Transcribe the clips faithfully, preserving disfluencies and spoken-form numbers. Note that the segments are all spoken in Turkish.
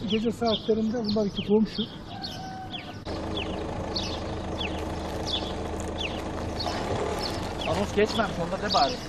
gece saatlerinde bunlar iki komşu. Anons geçmemiş, onda de bari.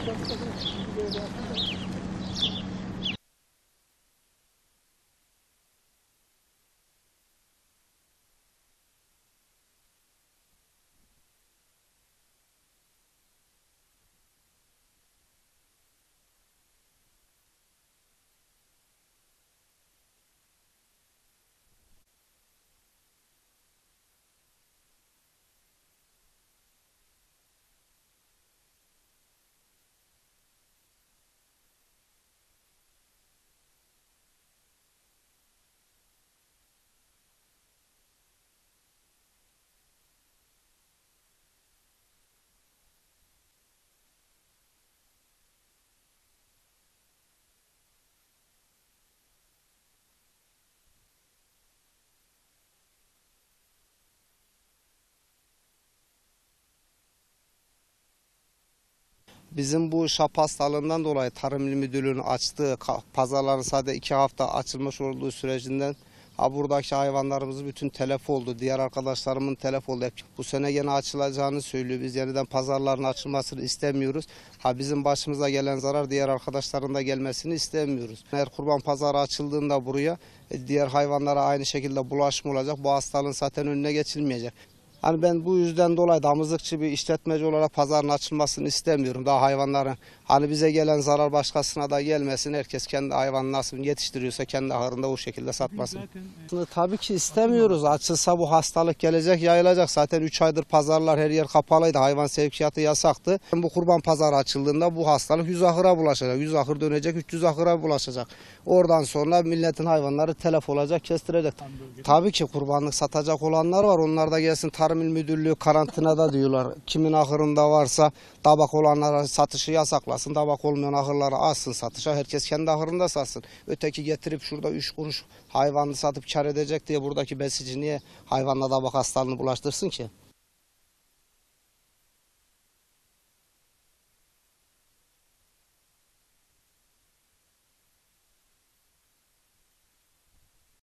Bizim bu şap hastalığından dolayı Tarım İl Müdürlüğü'nün açtığı pazarların sadece iki hafta açılmış olduğu sürecinden ha buradaki hayvanlarımız bütün telef oldu. Diğer arkadaşlarımın telef oldu. Hep bu sene gene açılacağını söylüyor. Biz yeniden pazarların açılmasını istemiyoruz. Ha bizim başımıza gelen zarar diğer arkadaşların da gelmesini istemiyoruz. Eğer kurban pazarı açıldığında buraya diğer hayvanlara aynı şekilde bulaşma olacak. Bu hastalığın zaten önüne geçilmeyecek. Hani ben bu yüzden dolayı damızlıkçı bir işletmeci olarak pazarın açılmasını istemiyorum. Daha hayvanların hani bize gelen zarar başkasına da gelmesin. Herkes kendi hayvanını nasıl yetiştiriyorsa kendi ahırında o şekilde satmasın. Zaten, tabii ki istemiyoruz. Açılsa bu hastalık gelecek, yayılacak. Zaten üç aydır pazarlar her yer kapalıydı. Hayvan sevkiyatı yasaktı. Bu kurban pazarı açıldığında bu hastalık yüz ahıra bulaşacak. yüz ahır dönecek, üç yüz ahıra bulaşacak. Oradan sonra milletin hayvanları telef olacak, kestirecek. Tabii ki kurbanlık satacak olanlar var. Onlar da gelsin Tarım İl Müdürlüğü karantinada diyorlar. Kimin ahırında varsa tabak olanlara satışı yasaklasın. Tabak olmayan ahırları alsın satışa. Herkes kendi ahırında satsın. Öteki getirip şurada üç kuruş hayvanını satıp kar edecek diye buradaki besici niye hayvanla tabak hastalığını bulaştırsın ki?